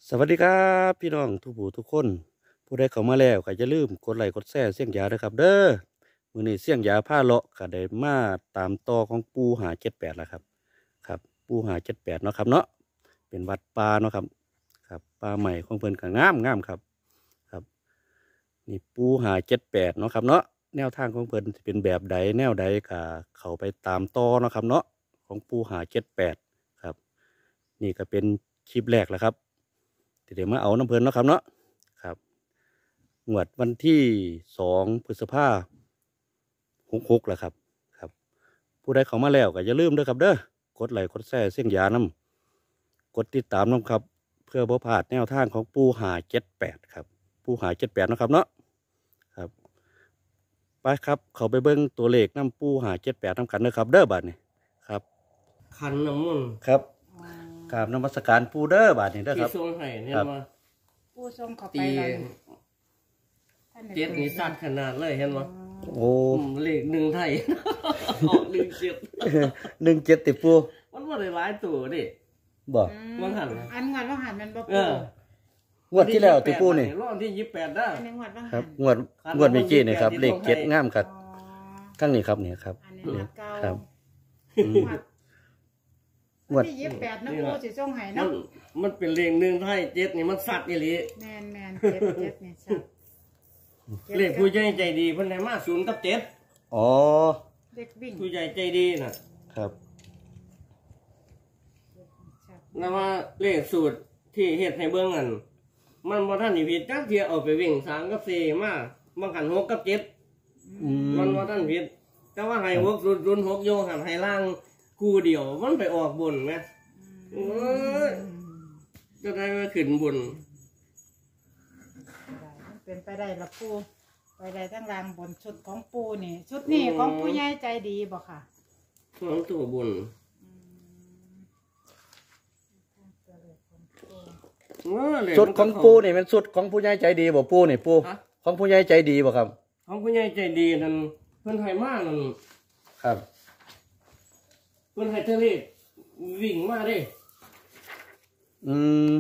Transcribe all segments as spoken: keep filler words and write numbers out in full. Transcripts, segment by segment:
สวัสดีครับพี่น้องทุกผู้ทุกคนผู้ใดเข้ามาแล้วก็อย่าลืมกดไลค์กดแชร์เสียงยาด้วยครับเด้อมื้อนี้เสียงยาผ้าเลาะก็ได้มาตามต่อของปูหาเจ็ดแปดแล้วครับครับปูหาเจ็ดแปดเนาะครับเนาะเป็นวัดป่าเนาะครับครับป่าใหม่ของเพิ่นก็งามงามครับครับนี่ปูหาเจ็ดแปดเนาะครับเนาะแนวทางของเพิ่นจะเป็นแบบใดแนวใดก็เข้าไปตามต่อเนาะครับเนาะของปูหาเจ็ดแปดครับนี่ก็เป็นคลิปแรกแล้วครับเดี๋ยวมาเอาน้ำเพลินเนาะครับเนาะครับงวดวันที่สองพฤษภาหกหกแหละครับครับผู้ใดเข้ามาแล้วก็อย่าลืมด้วยครับเด้อกดไลค์กดแชร์เสียงยาน้ำกดติดตามน้ำครับเพื่อบ่พลาดแนวทางของปูหาเจ็ดแปดครับปูหาเจ็ดแปดนะครับเนาะครับไปครับเขาไปเบิ้งตัวเลขน้ำปูหาเจ็ดแปดน้ำกันนะครับเด้อบาทนี่ครับขันน้ำมันครับกราบนมัสการปูเด้อบาทนี่เด้อครับที่ทรงไห้เนี่ยมาผู้ทรงเข้าไปตีแล้วเจ็ดนี่สั้นขนาดเลยเห็นไหมโอ้เลขหนึ่งไทยออกหนึ่งเจ็ดหนึ่งเจ็ดติปูมันว่าได้หลายตัวดิบอกว่างหันอันงวดว่างหันมันบ่ปูงวดที่แล้วติปูนี่รอบที่ยี่สิบแปดได้ครับงวดงวดเมื่อกี้นี่ครับเลขเจ็ดงามครับข้างนี้ครับนี่ครับครับงวดที่ยี่สิบแปดนะปูสิส่งให้เนาะมันเป็นเลขหนึ่งไทยเจ็ดนี่มันสัตว์อีหลีแมนแมนเจ็ดเจ็ดนี่สัตว์เลขผู้ใหญ่ใจดีเพิ่นให้มาศูนย์กับเจ็ดอ๋อเด็กวิ่งผู้ใหญ่ใจดีน่ะครับนั่นว่าเลขสูตรที่เฮ็ดให้เบิ่งอันมันบ่ทันผิดจักเที่ยเอาไปวิ่งสามกับสี่มาบางกันหกกับเจ็ดมันบ่ทันผิดแต่ว่าให้หกรุ่นหกโยหันให้ล่างกูเดียวมันไปออกบนไหมจะได้มาขึ้นบนเป็นไปได้ละปูไปได้ทั้งรางบนชุดของปูนี่ชุดนี้ของผู้ใหญ่ใจดีบ่ค่ะของตัวบนชุดของปูนี่เป็นชุดของผู้ใหญ่ใจดีบ่ปูนี่ปูของผู้ใหญ่ใจดีบ่ครับของผู้ใหญ่ใจดีนั่นเพิ่นให้มากนั่นครับเพิ่นให้ทะเลวิ่งมาดิอืม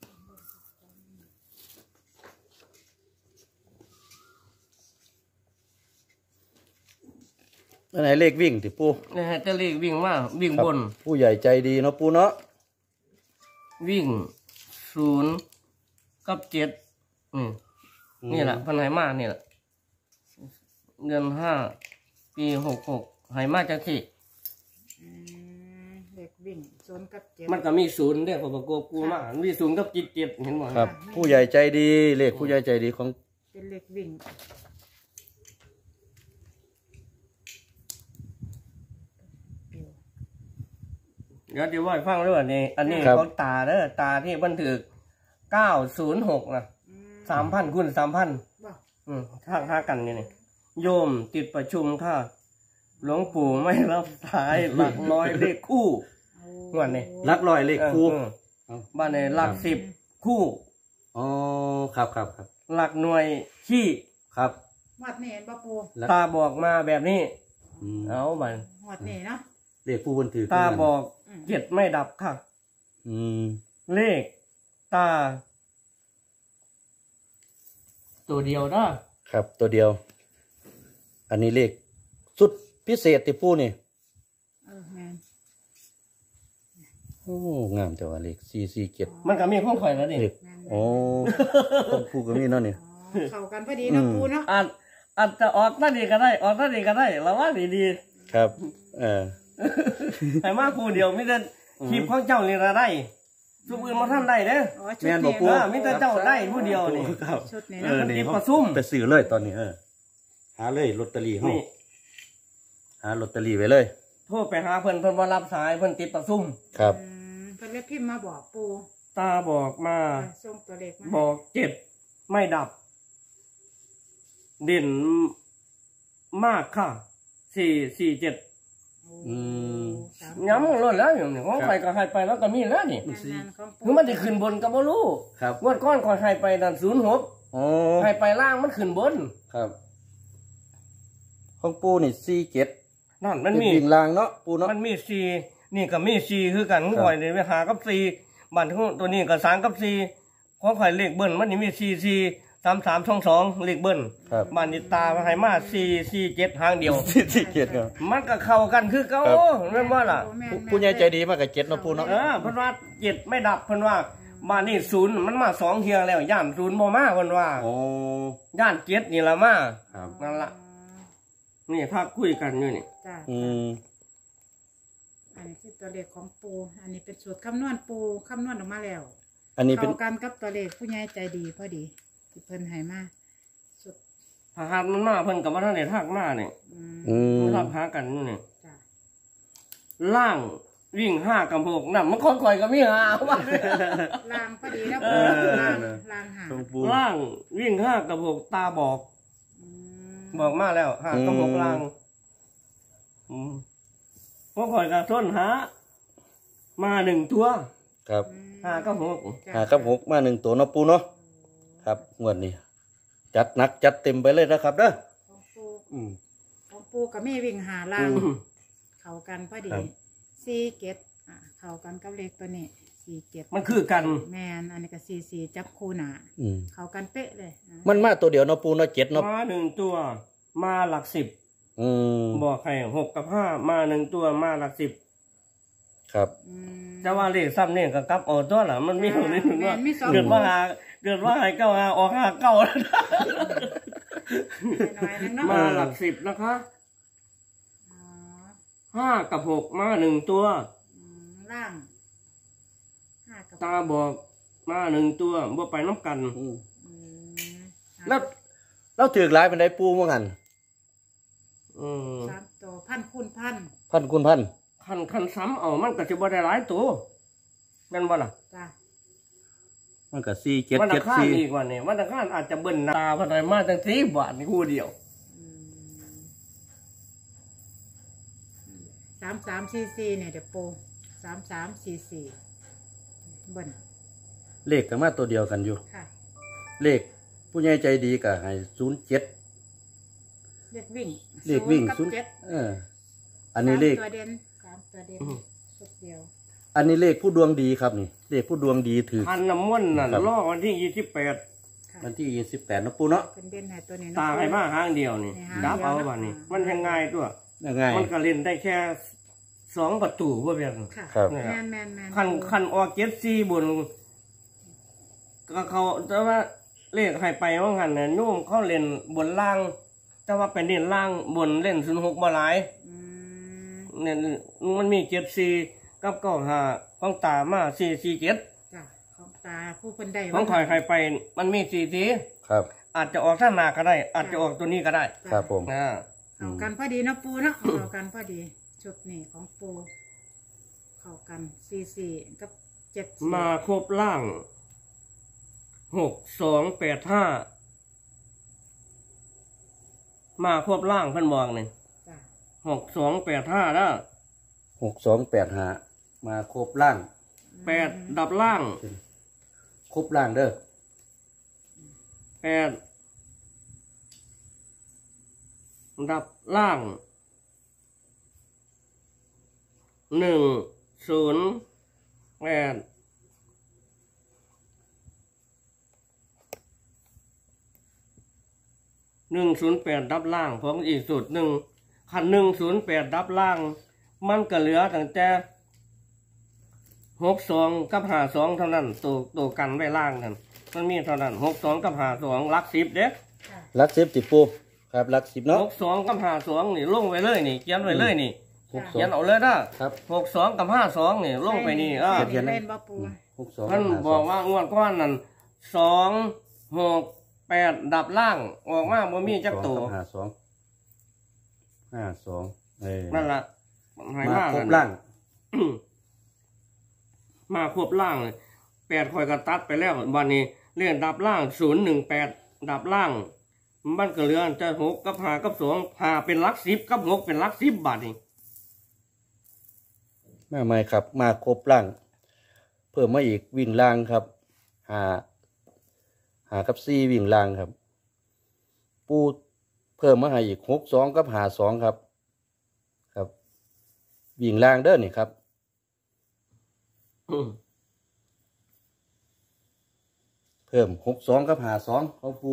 อันไหนเลขวิ่งที่ปูนี่ฮะทะเลวิ่งมาวิ่งบนผู้ใหญ่ใจดีเนาะปูเนาะวิ่งศูนย์กับเจ็ดอืมนี่แหละพันไหมานี่แหละเดือนห้าปีหกหกไหมาจากที่เด็กวิ่งศูนย์กับเจ็ดมันก็มีศูนย์เด้อพอประกบกูมามีศูนย์กับจิตเจ็ดเห็นไหมครับผู้ใหญ่ใจดีเลขผู้ใหญ่ใจดีของเป็นเลขวิ่งเดี๋ยวจะว่าฟังด้วยว่านี่อันนี้เขาตาเด้อตาที่บันทึกเก้าศูนย์หกนะสามพันคูณสามพันอืมค่าค่ากันนี่นี่โยมติดประชุมค่ะหลวงปู่ไม่รับสายหลักร้อยเลขคู่วันนี้หลักร้อยเลขคู่บ้านในหลักสิบคู่อ๋อครับครับครับหลักหน่วยขี้ครับวัดนี่บ่ปูตาบอกมาแบบนี้เอาบันวัดนี่เนาะเลขผู้บนถือตาบอกเจ็ดไม่ดับค่ะอืมเลขตาตัวเดียวนะครับตัวเดียวอันนี้เลขสุดพิเศษที่ปูนี่เออแม่นโอ้งามแต่ว่าเลขสี่สี่เจ็ดมันก็มีข้องข่อยแล้วนี่โอ้ของปูก็มีเนาะนี่เข้ากันพอดีนะปูเนาะอาจอาจจะออกนั่นดีก็ได้ออกนั่นดีก็ได้เราว่าดีดีครับเออแต่มาปูเดียวมิแต่คลิปของเจ้านี่ละได้ทุกอื่นมาท่านได้เด้อแม่นบอกปูมิแต่เจ้าได้ผู้เดียวนี่ชุดนี้เออนี่ประซุ่มไปซื้อเลยตอนนี้เออหาเลยลอตเตอรี่ห้องหาลอตเตอรี่ไว้เลยโทรไปหาเพิ่นเพิ่นมารับสายเพิ่นติดประซุ่มครับเพิ่นเลยพิมพ์มาบอกปูตาบอกมาส่งตัวเลขมาบอกเจ็ดไม่ดับเด่นมากค่ะสี่สี่เจ็ดอืมย้ำรถแล้วอย่างนี้ของใครก็ใครไปแล้วก็มีแล้วนี่คือมันจะขึ้นบนก็บ่รู้ครับงวดก้อนคอยใครไปนั่นศูนย์หกใครไปล่างมันขึ้นบนครับของปูนี่สี่เจ็ดนั่นมันมีวิ่งลางเนาะปูเนาะมันมีสี่นี่ก็มีสี่คือกันก่อยเลยไปหากับสี่บัตรของตัวนี้ก็สามกับสี่ของข่อยเลขเบิ้ลมันนี่มีสี่สี่สามสามสองสองเลขเบิ้ลครับบ้านนิตามาให้มาสี่สี่เจ็ดหางเดียวที่ที่เจ็ดครับมันก็เข้ากันคือเก่าครับแม่นว่าล่ะแม่นผู้แม่นผู้ใหญ่ใจดีมากกับเจ็ดเนาะปูเนาะเออเพิ่นว่าเจ็ดไม่ดับเพิ่นว่าบ้านนี้ศูนย์มันมาสองเที่ยแล้วย่านศูนย์บ่มาเพิ่นว่าโอ้ย่านเจ็ดนี่ละมาครับนั่นล่ะนี่ถ้าคุยกันอยู่นี่จ้ะอืมอันนี้คือตัวเลขของปูอันนี้เป็นสูตรคำนวณปูคำนวณออกมาแล้วอันนี้เป็นเข้ากันกับตัวเลขผู้ใหญ่ใจดีพอดีที่เพิ่นให้มาสุดทหารมันมาเพิ่นก็บ่ทันได้ทักมานี่อืมอืมมันทักหากันอยู่นี่จ้ะล่างวิ่งห้ากับหกนั่นมันคนข่อยก็มีหาว่าลางพอดีแล้วเอปูอลางลางหาตรงปูล่างวิ่งห้ากับหกตาบอกอืมบอกมาแล้วห้ากับหกล่างอืมพวกข่อยก็ทนหามาหนึ่งตัวครับห้ากับหกจ้ะหากับหกมาหนึ่งตัวเนาะปูเนาะครับงวดนี้ จัดหนักจัดเต็มไปเลยนะครับเด้อของปูอืมของปูกับมีวิ่งหาลางอืมเข้ากันพอดีครับสี่เก็ดอ่ะเข้ากันกับเลขตัวนี้สี่เก็ดมันคือกันแมนอันนี้ก็สี่สี่จับคู่หนาอืมเข้ากันเป๊ะเลยอ่ะมันมาตัวเดียวเนาะปูเนาะเจ็ดเนาะมาหนึ่งตัว มาหลักสิบอืมบอกใครหกกับห้ามาหนึ่งตัวมาหลักสิบครับอืมแต่ว่าเลขซ้ำนี่ก็กลับเอาตัวละมันมีอยู่นิดนึงว่าแม่นมีสองเกิดว่าหาเกิดว่าให้เก้าหาออกห้าเก้าน้อยๆนึงเนาะมาหลักสิบนะคะอ๋อห้ากับหกมาหนึ่งตัวอืมล่างห้ากับตาบอกมาหนึ่งตัวบ่ไปน้ำกันอืมอืมแล้วเราถือหลายเป็นไดปูว่างั้นอืมสามตัวพันคูณพันพันคุณพันคันคันซ้ำเอามันก็จะบ่ได้หลายตัวแม่นบ่ล่ะจ้ะมันก็สี่เจ็ดวันเจ็อัดงคารสี่อีกว่านี่วันอังคารอาจจะเบิ่นตาพันไรมาตั้งสี่บาทนี่คู่เดียวอืมสามสามสี่สี่เนี่ยเดี๋ยวปูสามสามสี่สี่เบิ้ลเลขก็มาตัวเดียวกันอยู่ค่ะเลขผู้ใหญ่ใจดีก็ให้ศูนย์เจ็ดเลขวิ่งเลขวิ่งกับศูนย์เจ็ดเออ อันนี้เลขสามตัวเด่นสามตัวเด่นสุดเดียวอันนี้เลขผู้ดวงดีครับนี่ เลขผู้ดวงดีถือพันน้ำมนต์นั่นครับรอวันที่ยี่สิบแปดค่ะวันที่ยี่สิบแปดนาะปูเนาะเป็นเด่นให้ตัวนี้ตาเนาะให้มาหางเดียวนี่ให้หางดับเอาเดียวบ้านี่อ่ามัมันยังไงตัวยังไงมันก็เล่นได้แค่สองประตูว่าเพียงค่ะครับแมนแมนแมนคันคันออกเจ็ดซีบนก็เขาแต่ว่าเลขให้ไปว่างันเนี่ยนุ่มเขาเล่นบนล่าง แต่ว่าเป็นเล่นล่างบนเล่นศูนย์หกมาหลายอืมเนี่ยมันมีเจ็ดซีกับเก้าห้าของตามาสี่สี่เจ็ดจ้ะของตาผู้คนใดของถอยใครไปมันมีสี่สีครับอาจจะออกท่านนาก็ได้ อาจจะออกตัวนี้ก็ได้ครับผมนะเข้ากันพอดีเนาะปูเนาะเข้ากันพอดีชุดนี้ของปูเข้ากันสี่สี่กับเจ็ดสี่มาครบล่างหกสองแปดห้ามาครบล่างเพิ่นบอกนี่จ้ะหกสองแปดห้าแล้วหกสองแปดห้ามาครบล่างแปดดับล่างครบล่างเด้อแปดดับล่างหนึ่งศูนย์แปดหนึ่งศูนย์แปดดับล่างของอีกสุดหนึ่งขันหนึ่งศูนย์แปดดับล่าง มันก็เหลือตั้งแต่หกสองกับหาสองเท่านั้นตัวตัวกันไว้ล่างนั่นมันมีเท่านั้นหกสองกับหาสองลักสิบเด้ค่ะลักสิบติดปูครับลักสิบเนาะหกสองกับห้าสองนี่ลงไว้เลยนี่เขียนไว้เลยนี่หกสอเขียงนเอาเลยนะครับ หกสองกับห้าสองนี่ลงไปนี่อ่าเขียนเล่นบ่ปูหกสองท่านบอกว่างวดก้อนนั่นสองหกแปดดับล่างออกมาบ่มีจักตัวห้าสองห้าสองเออนั่นล่ะให้มามาครบนั่นล่างมาครบล่างเลยแปดคอยกระตัดไปแล้ววันนี้เรียนดับล่างศูนย์หนึ่งแปดดับล่างมันก็เหลือจะหกกับห้ากับสองห้าเป็นหลักสิบกับหกเป็นหลักสิบบาทนี่มาใหม่ครับ มาครบล่าง เพิ่มมาอีกวิ่งล่างครับหาหากับซี่วิ่งล่างครับ ปูเพิ่มมาให้อีกหกสองกับหาสองครับ ครับ วิ่งล่างเด้อนี่ครับอืมเพิ่มหกสองกับหาสองของปู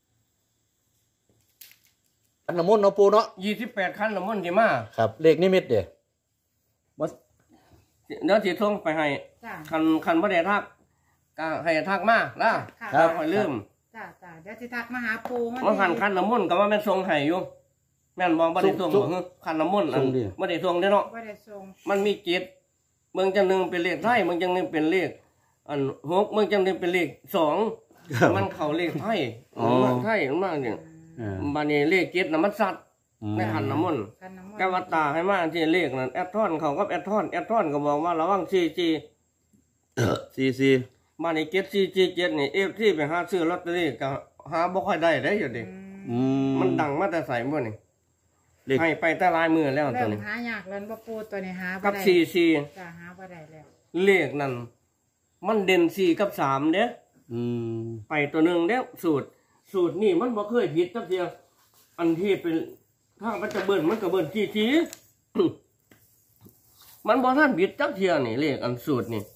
ขันน้ำมนต์เนาะปูเนาะยี่สิบแปดคันน้ำมนต์ที่มาครับเลขนิมิตเด้บ่เดี๋ยวสิส่งไปให้จ้าคันคันบ่ได้ทักก็ให้ทักมาล่ะค่ะครับค่อยลืมจ้าจ้าเดี๋ยวสิทักมาหาปูมันคันคันน้ำมนต์ก็ว่าแม่นส่งให้อยู่แม่นบ่บ่ได้ส่งบ่ฮึคันน้ำมนต์อันบ่ได้ส่งเด้อเนาะบ่ได้ส่งมันมีเจ็ดเมืองจังหนึงเป็นเลขไทยเมืองจังหนึงเป็นเลขอันหกเมืองจังหนึงเป็นเลขสองมันเข้าเลขไทยมันไทยมันมากนี่อ่าบัดนี้เลขเจ็ดน่ะมันสัตว์อืมในขันน้ำมนต์คันน้ำมนต์แกวัดตาให้มาที่เลขนั่นแอดทอนเขากับแอดทอนแอดทอนก็บอกว่าระวังซีจีซีซีมาในเจ็ดซีจีเจ็ดนี่เอฟที่ไปหาซื้อลอตเตอรี่ก็หาบ่ค่อยได้ได้อยู่ดิอืมอืมมันดังมาแต่ใส่บ่นี่เลขให้ไปแต่ลายมือแล้วตัเริ่วมนี้หายากแล้วบ่ปูตัวนี้หาบ่กับได้ซีซีจ้าหาบ่ได้แล้วเลขนั่นมันเด่นสี่กับสามเด้อืมไปตัวหนึ่งเด้สูตร สูตรนี่มันบ่เคยผิดจักเดียวอันที่เป็นถ้ามันจะเบิ่นมันก็เบิ่นซีซี มันบ่ทันผิดจักเทียนี่เลขอันสูตรนี่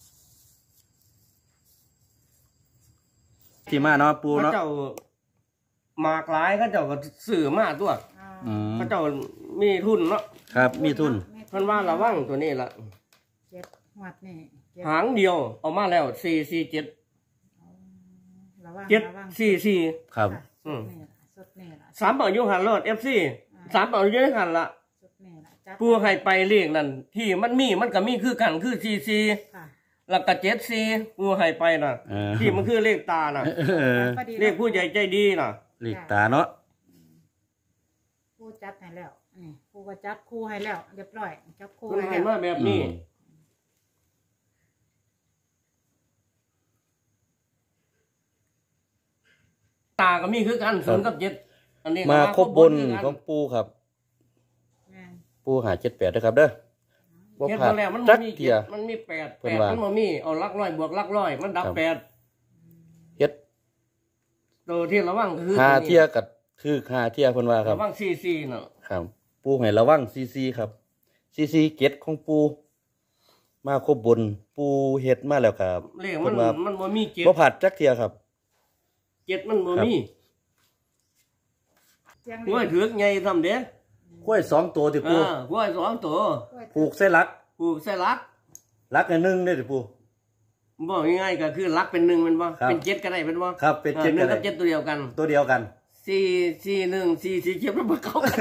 ที่มาเนาะปูเขาเนาะเจ้าหมากหลายเขาเจ้าก็ซื้อมาตัวอ่าอืมเขาเจ้ามีทุนเนาะครับมีทุนเพิ่นว่าระวังตัวนี้ละเจ็ดหวดนี่เจ็ดหางเดียวเอามาแล้วสี่สี่เจ็ดระวังเจ็ดระวังสี่สี่ครับค่ะอืมสุดนี่ล่ะสุดนี่ล่ะสามเป่ายุหันรอดเอฟซีสามเป่ายุหันละสุดนี่ล่ะจับผู้ให้ไปเรียกนั่นที่มันมีมันก็มีคือกันคือสี่สี่ค่ะแล้วก็เจ็ดสี่ผู้ให้ไปน่ะเออที่มันคือเลขตาน่ะเออพอดีเลขผู้ใหญ่ใจดีน่ะเลขตาเนาะผู้จัดให้แล้วนี่ผู้ก็จับคู่ให้แล้วเรียบร้อยจับคู่มันให้ให้แล้วมาแบบนี้อืมตาก็มีคือกันศูนย์กับเจ็ดอันนี้ก็มาครบบนคือกัของปูครับแม่นปูหาเจ็ดแปดนะครับเด้อบ่เฮ็ดผ่ามาแล้วมันจับ่กมีเทีเจ็ยดมันมีแปดเพิ่แปนดว่ามันบ่มีเอาหลักร้อยบวกหลักร้อยมันดับครับแปดเฮ็ดตัวที่ระวังก็คือหาตัวนี้เทียกับคือหาเทียเพิ่นว่าครับระวังซีซีเนาะครับ ปูให้ระวังซีซีครับซีซีเก็ตของปู มาครบบนปูเฮ็ดมาแล้วครับเลขเพิ่มันนว่ามันบ่มีเจ็ดบ่ผ่าจักเทียครับเจ็ดมันบ่ครับมีเสียงห้วยถือกใหญ่ซำเด้กล้วยสองตัวติเอปูอห้วยสองตัวผูกใส่หลักปลูกใส่ลักหลักอันหนึงเด้อติปูบอกง่ายๆก็คือลักเป็นหนึ่งเป็นบ่ครับเป็นเจ็ดก็ได้เป็นบ่ครับเป็นเจ็ดออหนึ่งก็ได้กับเจ็ดตัวเดียวกันตัวเดียวกันสี่สี่หนึ่งสี่สี่เจ็ดมันบ่เข้ากัน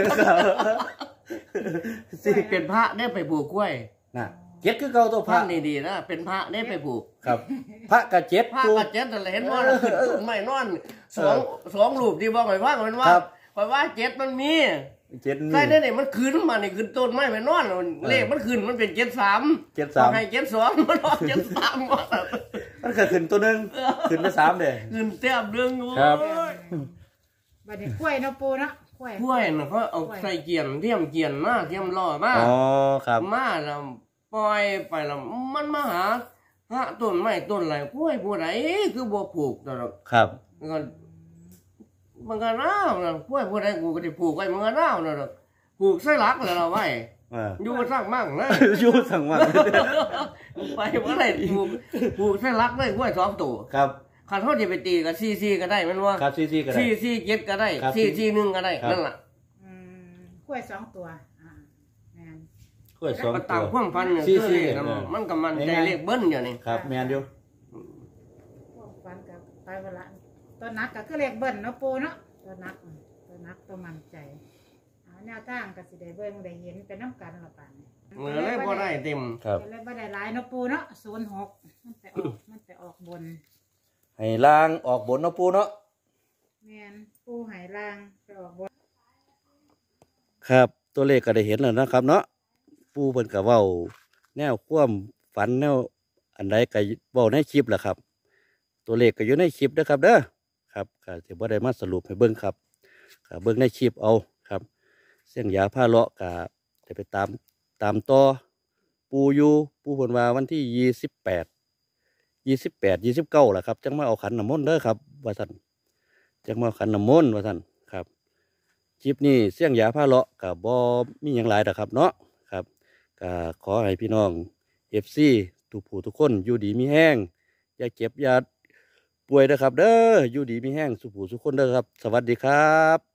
สิเป็นพระได้ไปปลูกกล้วยน่ะเจ็ดคือเก่าตัวพพระระนี่ดีนะเป็นพระได้ไปปลูกครับ พระกับเจ็ดพระปูกับเจ็ดนั่นแหละเห็นว่าขึ้นต้นไม้นอนสองสองรูปที่บอกไว้ว่ามันว่าครับไว้ว่าเจ็ดมันมีเจ็ดใช่นี่ได้เนี่ยมันคืนมาเนี่ยคืนต้นไม้ไปนอนเลขมันคืนมันเป็นเจ็ดสามเจ็ดสามให้เจ็ดสองมันออกเจ็ดสามว่ามันก็ขึ้นตัวหนึงขึ้นไปสามเด้คืนเต็มเรื่องโว้ครับยบัดนี้กล้วยเนาะปูเนาะกล้วยกล้วยน่ะเขาเอาใส่เกียนเทียมเกียนมาเทียมล่อมาอ๋อครับมาแล้วปล่อยไปแล้วมันมาหาหาต้นไม้ต้นอะไรกล้วยผู้ใดคือบ่ปลูกตลอดครับมันก็มันก็น่าวนะกล้วยผู้ใดกูก็ได้ปลูกไว้มันก็น่าวนะดอกปลูกใส่หลักแล้วเราไว้อ่าอยู่สร้างมั่งนะอยู่สั่งว่าไปว่าอะไรปลูกปลูกใส่หลักเลยกล้วยสองตัวครับคันเขาจะไปตีกับซีซีก็ได้แมันว่าครับซีซีก็ได้ซีซีเจ็ดก็ได้ครับซีซีหนึ่งก็ได้ครับนั่นแหละอืมกล้วยสองตัวอ่าแม่นกล้วยสองก็ตัตามวความพันเนี่ยซีคือซีเลขเออมันก็มันใจง่ายๆเลขเบิ้ลอยู่นี่ครับแมนอยู่พวกฟันกับไปเวลาตัวนักก็คือเลขเบิ้ลเนาะปูเนาะตัวนักอืมตัวนักตัวมั่นใจเอาแนวทางก็สิได้เบิ่งได้เห็นเป็นน้ำกันละป่านนี้เหมือนเลยพอได้เต็มครับก็เลยบ่ได้หลายเนาะปูเนาะศูนย์หกมันไปออกมันไปออกบนให้ล่างออกบนเนาะปูเนาะแม่นปูหายล่างไปออกบนครับ ตัวเลขก็ได้เห็นแล้วนะครับ เนาะปูเพิ่นก็เว้า แนวความฝันแนวอันใดก็เว้าในคลิปแหละครับ ตัวเลขก็อยู่ในคลิปนะครับ เด้อครับก็สิบ่ได้มาสรุปให้เบิ่งครับก็เบิ่งในคลิปเอาครับ เสียงยาผ้าเลาะก็ได้ไปตามตามต่อปูอยู่ปูเพิ่นว่าวันที่ยี่สิบแปดยี่สิบแปดยี่สิบเก้าแหละครับจังมาเอาขันน้ำมนต์เด้อครับว่าซั่นจังมาเอาขันน้ำมนต์ว่าซั่นครับคลิปนี้เสียงยาผ้าเลาะกับบ่มีหยังหลายดอกครับเนาะครับก็ขอให้พี่น้อง เอฟ ซี ทุกผู้ทุกคนอยู่ดีมีแห้งอย่าเจ็บอย่าป่วยนะครับเด้ออยู่ดีมีแห้งสุขผู้สุขคนเด้อครับสวัสดีครับ